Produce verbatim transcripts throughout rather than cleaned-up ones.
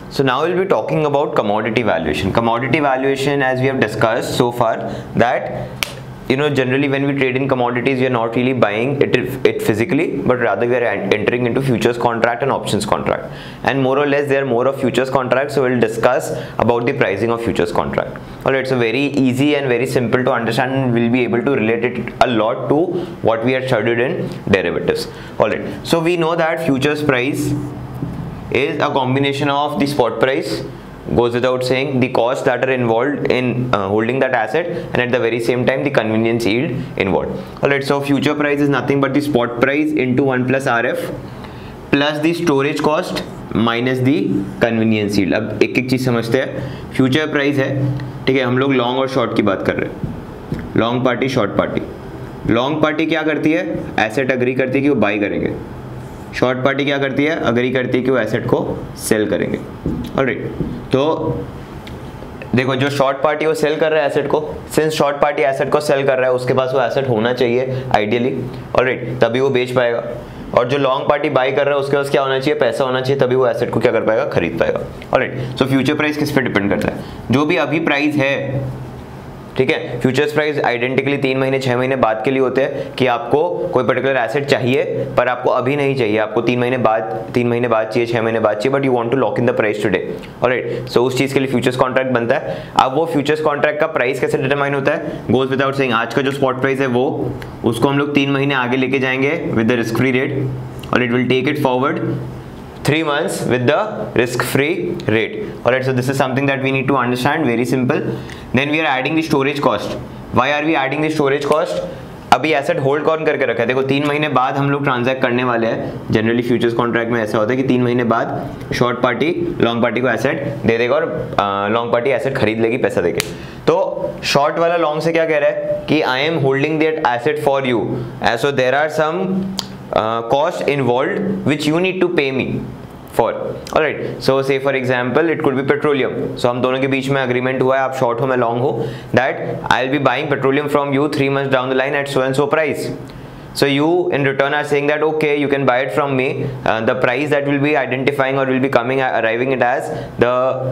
So now we'll be talking about commodity valuation. Commodity valuation, as we have discussed so far, that you know generally when we trade in commodities, we are not really buying it, it physically, but rather we are entering into futures contract and options contract. And more or less there are more of futures contracts, so we'll discuss about the pricing of futures contract. Alright, so very easy and very simple to understand, and we'll be able to relate it a lot to what we had studied in derivatives. Alright, so we know that futures price is a combination of the spot price, goes without saying, the costs that are involved in uh, holding that asset, and at the very same time the convenience yield involved. Alright, so future price is nothing but the spot price into one plus R F plus the storage cost minus the convenience yield. अब एक एक चीज समझते हैं. Future price है, ठीक है, हम लोग लॉन्ग और शॉर्ट की बात कर रहे हैं. Long party, short party. Long party क्या करती है? एसेट अग्री करती है कि वो बाई करेंगे. शॉर्ट पार्टी क्या करती है? अग्री करती है कि वो एसेट को सेल करेंगे. ऑलराइट, तो देखो जो शॉर्ट पार्टी वो सेल कर रहा है एसेट को, सिंस शॉर्ट पार्टी एसेट को सेल कर रहा है, उसके पास वो एसेट होना चाहिए आइडियली. ऑलराइट, तभी वो बेच पाएगा. और जो लॉन्ग पार्टी बाई कर रहा है, उसके पास क्या होना चाहिए? पैसा होना चाहिए, तभी वो एसेट को क्या कर पाएगा? खरीद पाएगा. ऑलराइट, सो फ्यूचर प्राइस किस पे डिपेंड करता है? जो भी अभी प्राइस है, ठीक है, फ्यूचर्स प्राइस आइडेंटिकली तीन महीने छह महीने बाद के लिए होते हैं कि आपको कोई पर्टिकुलर एसेट चाहिए पर आपको अभी नहीं चाहिए, आपको तीन महीने बाद तीन महीने बाद चाहिए, छह महीने बाद चाहिए, but you want to lock in the price today. Alright, so उस चीज के लिए फ्यूचर्स कॉन्ट्रैक्ट बनता है. अब वो फ्यूचर्स कॉन्ट्रैक्ट का प्राइस कैसे डिटरमाइन होता है? गोज विदाउट सेइंग, आज का जो स्पॉट प्राइस है वो उसको हम लोग तीन महीने आगे लेके जाएंगे with the risk free rate, और it will take it forward three months with the risk free rate. Alright, so this is something that we need to understand, very simple. Then we are adding the storage cost. Why are we adding the storage cost? अभी asset hold कौन करके रखा है? देखो तीन महीने बाद हम लोग ट्रांजैक्ट करने वाले हैं. जनरली फ्यूचर्स कॉन्ट्रैक्ट में ऐसा होता है कि तीन महीने बाद शॉर्ट पार्टी लॉन्ग पार्टी को एसेट दे देगा और लॉन्ग पार्टी एसेट खरीद लेगी पैसा देके. तो शॉर्ट वाला लॉन्ग से क्या कह रहा है कि I am holding that asset for you, so there are some cost involved which you need to pay me for. Alright, so say for example it could be petroleum. So हम दोनों के बीच में agreement हुआ है, आप short हो मैं long हो, that I'll be buying petroleum from you three months down the line at so and so price. So you in return are saying that okay, you can buy it from me. Uh, the price that will be identifying or will be coming arriving it as the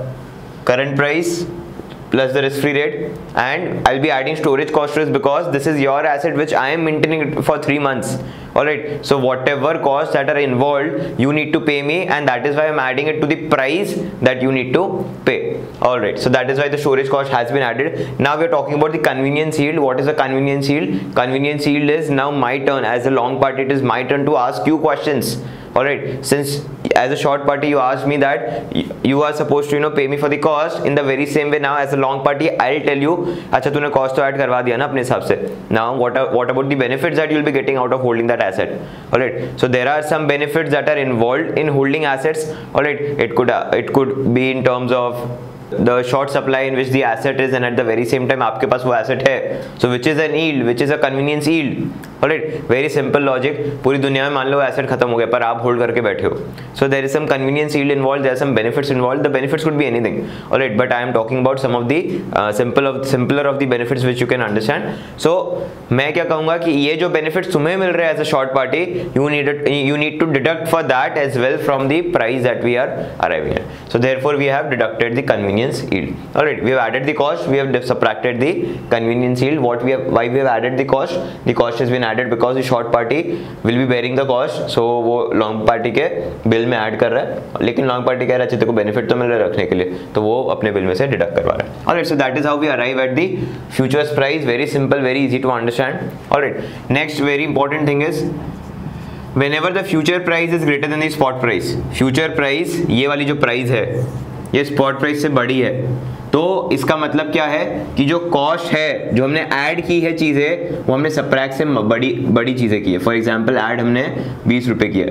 current price plus the risk free rate, and I'll be adding storage cost risk because this is your asset which I am maintaining it for three months. Alright, so whatever costs that are involved you need to pay me, and that is why I'm adding it to the price that you need to pay. Alright, so that is why the storage cost has been added. Now we are talking about the convenience yield. What is the convenience yield? Convenience yield is now my turn as a long party. It is my turn to ask you questions. Alright, since as a short party you asked me that you are supposed to you know pay me for the cost, in the very same way now as a long party I'll tell you, अच्छा तूने cost तो add करवा दिया ना अपने हिसाब से. Now what are, what about the benefits that you'll be getting out of holding that asset? Alright, so there are some benefits that are involved in holding assets. Alright, it could uh, it could be in terms of the short supply in which the asset is, and at the very same time आपके पास वो asset है, so which is an yield, which is a convenience yield. Alright, very simple logic. पूरी दुनिया में मान लो asset खत्म हो गया पर आप hold करके बैठे हो, so there is some convenience yield involved, there are some benefits involved. The benefits could be anything. Alright, but I am talking about some of the uh, simple of simpler of the benefits which you can understand. So मैं क्या कहूँगा कि ये जो benefits तुम्हें मिल रहे हैं as a short party, you need it, you need to deduct for that as well from the price that we are arriving at. So therefore we have deducted the convenience yield. Alright, we have added the cost, we have subtracted the convenience yield. What we have, why we have added the cost? The cost has been added because the short party will be bearing the cost, so वो long party के bill में add कर रहा है, लेकिन long party कह रहा है तेरे को benefit तो मिल रहा है रखने के लिए, तो वो अपने bill में से deduct करवा रहा है. Alright, so that is how we arrive at the futures price. Very simple, very easy to understand. Alright, next very important thing is whenever the future price is greater than the spot price, future price ये वाली जो price है ये spot price से बड़ी है, तो इसका मतलब क्या है कि जो कॉस्ट है जो हमने ऐड की है चीज़ें वो हमने सब्ट्रैक्ट से बड़ी बड़ी चीज़ें की है. फॉर एग्जांपल ऐड हमने बीस रुपये किया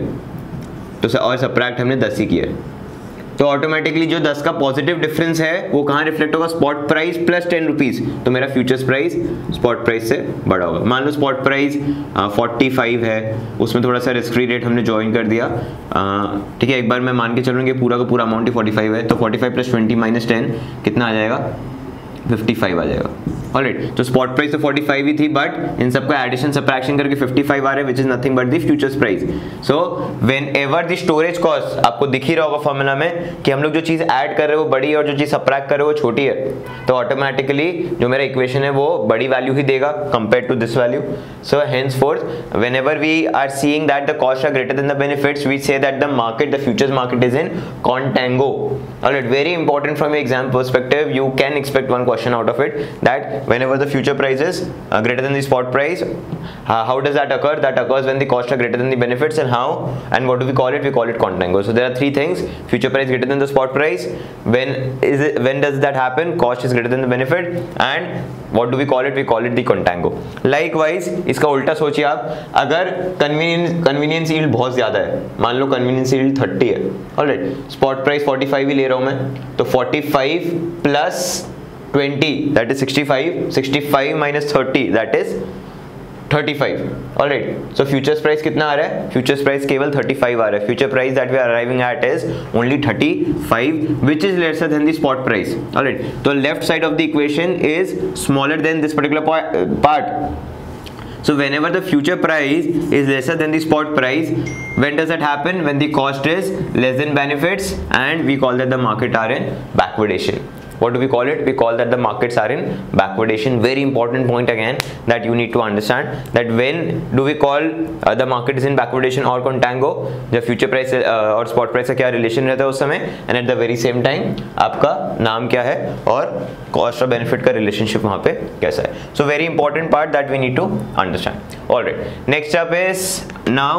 है तो और सब्ट्रैक्ट हमने दस ही किया है, तो ऑटोमेटिकली जो दस का पॉजिटिव डिफरेंस है वो कहाँ रिफ्लेक्ट होगा? Spot price plus ten rupees, तो मेरा फ्यूचर्स प्राइस स्पॉट प्राइस से बड़ा होगा. मान लो स्पॉट प्राइस फोर्टी फाइव है, उसमें थोड़ा सा रिस्क फ्री रेट हमने ज्वाइन कर दिया, ठीक है, एक बार मैं मान के चलूँगी पूरा का पूरा अमाउंट ही फोर्टी फाइव है, तो forty five plus twenty minus ten कितना आ जाएगा? फिफ्टी फाइव आ जाएगा। ऑलराइट, तो स्पॉट प्राइस तो फोर्टी फाइव ही थी, बट इन सबका एडिशन सब्ट्रैक्शन करके फिफ्टी फाइव आ रहा है, which is nothing but the futures price. So whenever the storage cost, आपको दिख ही रहा होगा फॉर्मूला में कि हम लोग जो चीज ऐड कर रहे हैं वो बड़ी है और जो चीज सब्ट्रैक्ट कर रहे हैं वो छोटी है, तो ऑटोमेटिकली जो मेरा इक्वेशन है वो बड़ी वैल्यू ही देगा compare to this value. So henceforth whenever we are seeing that the costs are greater than the benefits, we say that the market, the futures market is in contango. Alright, very important from your exam perspective, you can expect one question out of it, that whenever the future price is uh, greater than the spot price, uh, how does that occur? That occurs when the costs are greater than the benefits, and how, and what do we call it? We call it contango. So there are three things: future price greater than the spot price, when is it, when does that happen? Cost is greater than the benefit, and what do we call it? We call it the contango. Likewise, इसका उल्टा सोचिए आप, अगर convenience convenience yield बहुत ज्यादा है, मान लो कन्वीनियंस यील्ड थर्टी है, alright, spot price forty five ही ले रहा हूं मैं, तो forty five plus twenty that is sixty five, sixty five minus thirty that is thirty five. Alright, so futures price कितना आ रहा है? फ्यूचर्स प्राइस केवल थर्टी फाइव आ रहा है। Future price that we are arriving at is only thirty five, which is lesser than the spot price. Alright, तो left side of the equation is smaller than this particular part. So whenever the future price is lesser than the spot price, when does that happen? When the cost is less than benefits, and we call that the market are in backwardation. What do we call it? We call that the markets are in backwardation. Very important point again that you need to understand, that when do we call uh, the market is in backwardation or contango, जब future price uh, और spot price का क्या relation रहता है उस समय, and at the very same time आपका नाम क्या है और cost और benefit का relationship वहाँ पे कैसा है. So very important part that we need to understand. Alright, next up is now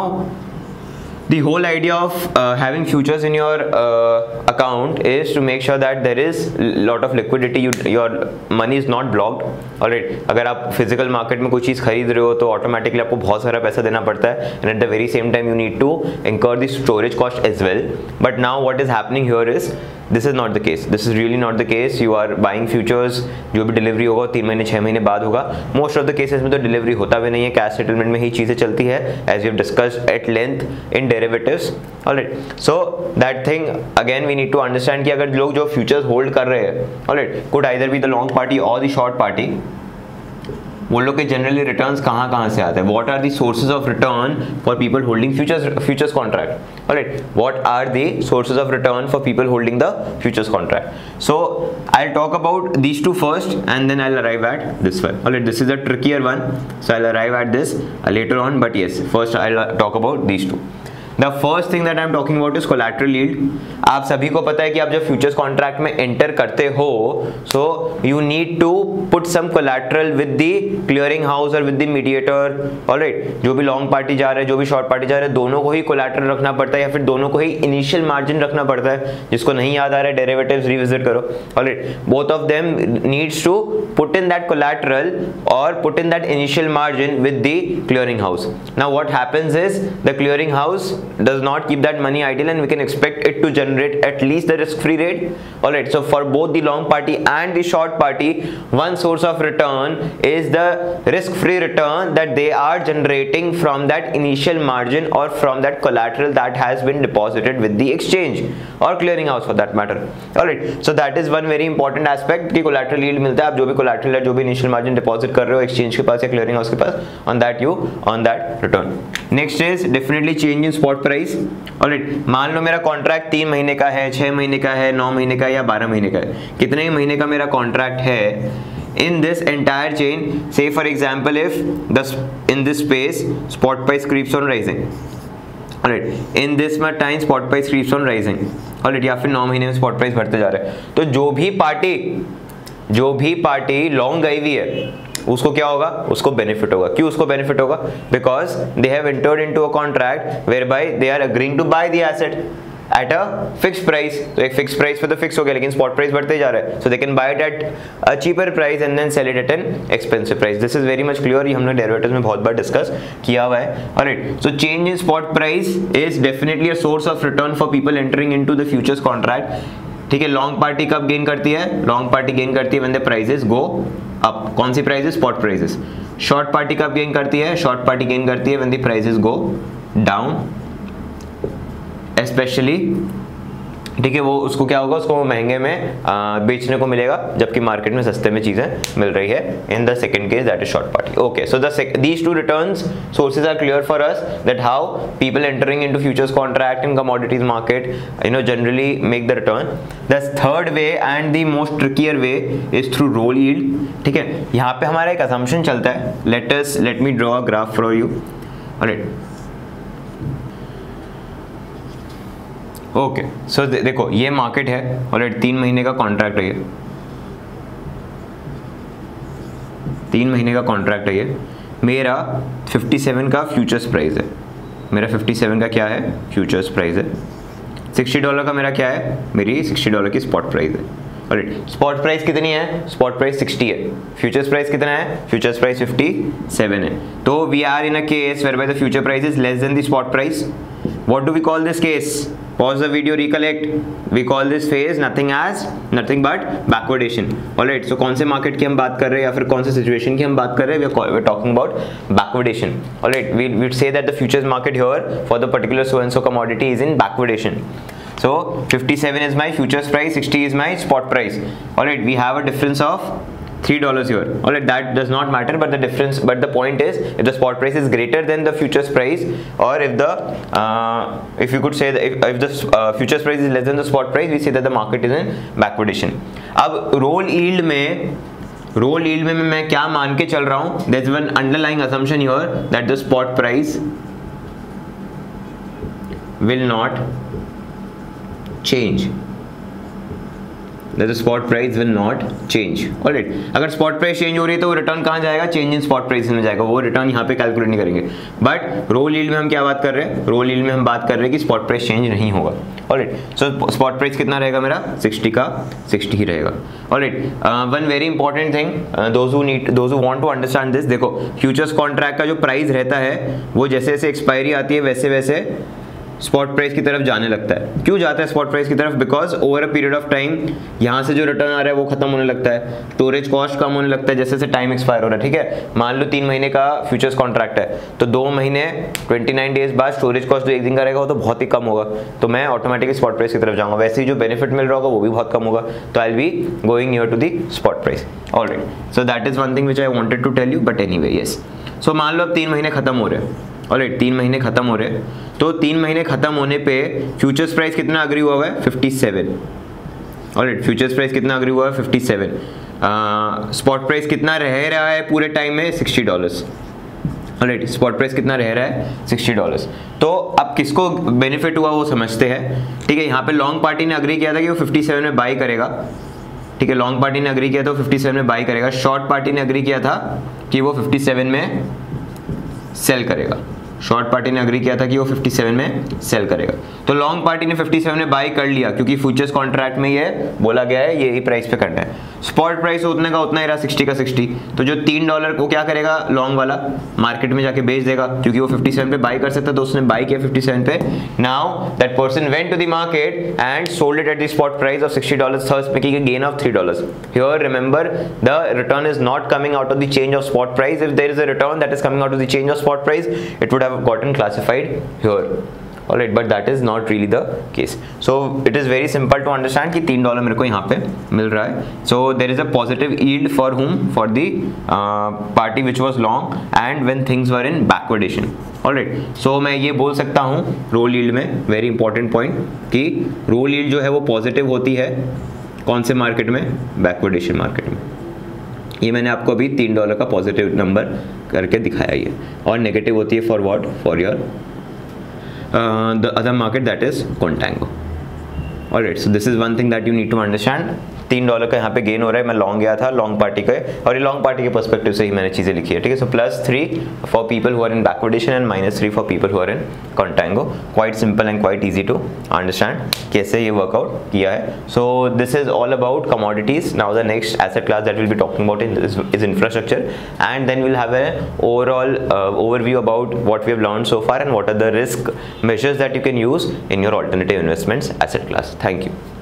the whole idea of uh, having futures in your uh, account is to make sure that there is lot of liquidity, you, your money is not blocked. Alright, अगर आप physical market में कोई चीज़ खरीद रहे हो तो automatically आपको बहुत सारा पैसा देना पड़ता है, and at the very same time you need to incur the storage cost as well. But now what is happening here is this is not the case. This is really not the case. You are buying futures, जो भी delivery होगा तीन महीने छः महीने बाद होगा. Most of the cases में तो डिलीवरी होता भी नहीं है, कैश सेटलमेंट में ही चीज़ें चलती है, as you have discussed at length in derivatives. Alright, so that thing again we need to understand कि अगर लोग जो फ्यूचर्स होल्ड कर रहे हैं, alright, could either be the long party और द शॉर्ट पार्टी, वो लोग के जनरली रिटर्न्स कहाँ कहाँ से आते हैं? What are the sources of return for people holding futures futures contract? Alright, what are the sources of return for people holding the futures contract? So I talk about these two first and then I arrive at this one. Alright, this is a trickier one, so I arrive at this later on, but yes first I talk about these two. The first thing that I am talking about is collateral yield. आप सभी को पता है कि आप जब futures contract में enter करते हो, so you need to put some collateral with the clearing house or with the mediator. Alright, जो भी लॉन्ग पार्टी जा रहे हैं, जो भी शॉर्ट पार्टी जा रहे हैं, दोनों को ही collateral रखना पड़ता है, या फिर दोनों को ही इनिशियल मार्जिन रखना पड़ता है. जिसको नहीं याद आ रहा है डेरिवेटिव्स रिविजिट करो. Alright, both of them needs to put in that collateral or put in that initial margin with the clearing house. Now what happens is the clearing house does not keep that money idle, and we can expect it to generate at least the risk free rate. Alright, so for both the long party and the short party, one source of return is the risk free return that they are generating from that initial margin or from that collateral that has been deposited with the exchange or clearing house for that matter. Alright, so that is one very important aspect कि collateral yield मिलता है. आप जो भी collateral है, जो भी initial margin deposit कर रहे हो exchange के पास या clearing house के पास, on that you on that return. Next is definitely change in spot price. Alright, मान लो मेरा कॉन्ट्रैक्ट तीन महीने का है, छह महीने का है, नौ महीने का है या बारह महीने का है. कितने ही महीने का मेरा कॉन्ट्रैक्ट है? In this entire chain, say for example if the in this space spot price keeps on rising, alright, in this much time spot price keeps on rising, alright, या फिर नौ महीने में spot price बढ़ते जा रहे हैं, तो जो भी पार्टी जो भी पार्टी लॉन्ग गई हुई है उसको क्या होगा? उसको बेनिफिट होगा. क्यों उसको बेनिफिट होगा? Because they have entered into a contract whereby they are agreeing to buy the asset at a fix price. तो एक फिक्स प्राइस पे तो फिक्स हो गया, लेकिन स्पॉट प्राइस बढ़ते जा रहा है, so they can buy it at a cheaper price and then sell it at an expensive price. This is very much clear, ये हमने डेरिवेटिव्स में बहुत बार डिस्कस किया हुआ है. Alright, so change in spot price is definitely a source of return for people entering into the futures contract. ठीक है, long party कब गेन करती है? लॉन्ग पार्टी गेन करती है when the prices go up. कौन सी prices? Spot prices. Short party कब गेन करती है? शॉर्ट पार्टी गेन करती है when the prices go down, specially ठीक है, वो उसको क्या होगा, उसको महंगे में आ, बेचने को मिलेगा, जबकि मार्केट में सस्ते में चीजें मिल रही है in the second case, that is short party. Okay, so the these two returns sources are clear for us that how people entering into futures contract in commodities market you know generally make the return. The third way and the most trickier way is through roll yield. ठीक है, यहाँ पे हमारा एक assumption चलता है. Let us let me draw a graph for you. Alright, okay, so देखो ये मार्केट है और तीन महीने का कॉन्ट्रैक्ट है, ये तीन महीने का कॉन्ट्रैक्ट है. ये मेरा सत्तावन का फ्यूचर्स प्राइस है. मेरा सत्तावन का क्या है, फ्यूचर्स प्राइस है. साठ डॉलर का मेरा क्या है, मेरी साठ डॉलर की स्पॉट प्राइस है. ऑलराइट, स्पॉट प्राइस कितनी है, स्पॉट प्राइस साठ है. फ्यूचर्स प्राइस कितना है, फ्यूचर्स प्राइस सत्तावन है. तो we are in a case whereby the future price is less than the spot price. What do we call this case? Pause the video, recollect. We call this phase nothing as nothing but backwardation. Alright, so कौन से market की हम बात कर रहे हैं या फिर कौन से सिचुएशन की हम बात कर रहे हैं? We are talking about backwardation. Alright, we we say that the futures market here for the particular so and so commodity is in backwardation. So fifty-seven is my futures price, sixty is my spot price. Alright, we have a difference of three dollars here. Alright, that does not matter, but the difference, but the point is, if the spot price is greater than the futures price, or if the, uh, if you could say that if, if the uh, futures price is less than the spot price, we say that the market is in backwardation. अब roll yield में, roll yield में मैं क्या मान के चल रहा हूँ? There's one underlying assumption here that the spot price will not change. That the spot price will not change. Alright, अगर spot price change हो रही है तो रिटर्न कहाँ जाएगा, change in spot price में जाएगा. वो रिटर्न यहाँ पे कैलकुलेट नहीं करेंगे. बट रोल यील्ड में हम क्या बात कर रहे हैं, रोल यील्ड में हम बात कर रहे हैं कि स्पॉट प्राइस चेंज नहीं होगा. ऑलराइट, सो स्पॉट प्राइस कितना रहेगा मेरा, साठ का साठ ही रहेगा. Alright, one very important thing, those who need those who want to understand this, देखो फ्यूचर्स कॉन्ट्रैक्ट का जो प्राइस रहता है वो जैसे जैसे एक्सपायरी आती है वैसे वैसे स्पॉट प्राइस की तरफ जाने लगता है. क्यों जाता है स्पॉट प्राइस की तरफ? Because over a period of time यहाँ से जो रिटर्न आ रहा है वो खत्म होने लगता है, स्टोरेज कॉस्ट कम होने लगता है जैसे जैसे टाइम एक्सपायर हो रहा है. ठीक है, मान लो तीन महीने का फ्यूचर्स कॉन्ट्रैक्ट है तो दो महीने उनतीस डेज बाद स्टोरेज कॉस्ट जो एक दिन का रहेगा वो तो बहुत ही कम होगा, तो मैं ऑटोमेटिकली स्पॉट प्राइस की तरफ जाऊंगा. वैसे ही जो बेनिफिट मिल रहा होगा वो भी बहुत कम होगा, तो I will be going near to the spot price. Alright, so that is one thing which I wanted to tell you, but anyway yes. So मान लो अब तीन महीने खत्म हो रहे हैं. ऑलराइट, तीन महीने खत्म हो रहे हैं, तो तीन महीने खत्म होने पे फ्यूचर्स प्राइस कितना अग्री हुआ हुआ है, सत्तावन. ऑलराइट, फ्यूचर्स प्राइस कितना अग्री हुआ है, सत्तावन. स्पॉट प्राइस कितना रह रहा है पूरे टाइम में, साठ डॉलर्स. ऑलराइट, स्पॉट प्राइस कितना रह रहा है, साठ डॉलर्स. तो अब किसको बेनिफिट हुआ वो समझते हैं. ठीक है, यहाँ पे लॉन्ग पार्टी ने अग्री किया था कि वो सत्तावन में बाई करेगा. ठीक है, लॉन्ग पार्टी ने अग्री किया तो सत्तावन में बाई करेगा. शॉर्ट पार्टी ने अग्री किया था कि वो सत्तावन में सेल करेगा. शॉर्ट पार्टी ने अग्री किया था कि वो सत्तावन में सेल करेगा. तो लॉन्ग पार्टी ने सत्तावन में बाई कर लिया क्योंकि फ्यूचर्स कॉन्ट्रैक्ट में ये बोला गया है ये ही प्राइस पे करना है. स्पॉट प्राइस उतने का उतना ही रहा, साठ का साठ. तो जो तीन डॉलर को क्या करेगा लॉन्ग वाला, मार्केट में जाके बेच देगा क्योंकि वो सत्तावन पे बाई कर सकता है, तो उसने बाई किया सत्तावन पे. Now that person went to the market and sold it at the spot price of साठ dollars, thus making a gain of three dollars. Here remember the return is not coming out of the change of spot price. If there is a return that is coming out of the change of spot price, it would have gotten classified here. Alright, but that is not really the case. So it is very simple to understand कि तीन dollar मेरे को यहाँ पे मिल रहा है. So there is a positive yield for whom? For the uh, party which was long and when things were in backwardation. Alright, so मैं ये बोल सकता हूँ roll yield में very important point कि roll yield जो है वो positive होती है कौन से मार्केट में, backwardation मार्केट में. ये मैंने आपको अभी तीन डॉलर का पॉजिटिव नंबर करके दिखाया ही है. और नेगेटिव होती है for what, for your the other market that is contango. Alright, so this is one thing that you need to understand. तीन डॉलर का यहाँ पे गेन हो रहा है, मैं लॉन्ग गया था लॉन्ग पार्टी के, और ये लॉन्ग पार्टी के पर्सपेक्टिव से ही मैंने चीज़ें लिखी है. ठीक है, so plus three for people who are in backwardation and minus three for people who are in contango. Quite simple and quite easy to understand कैसे ये वर्कआउट किया है. So this is all about commodities. Now the next asset class that will be talking about is infrastructure, and then will have a overall overview about what we have learned so far and what are the risk measures that you can use in your alternative investments asset class. Thank you.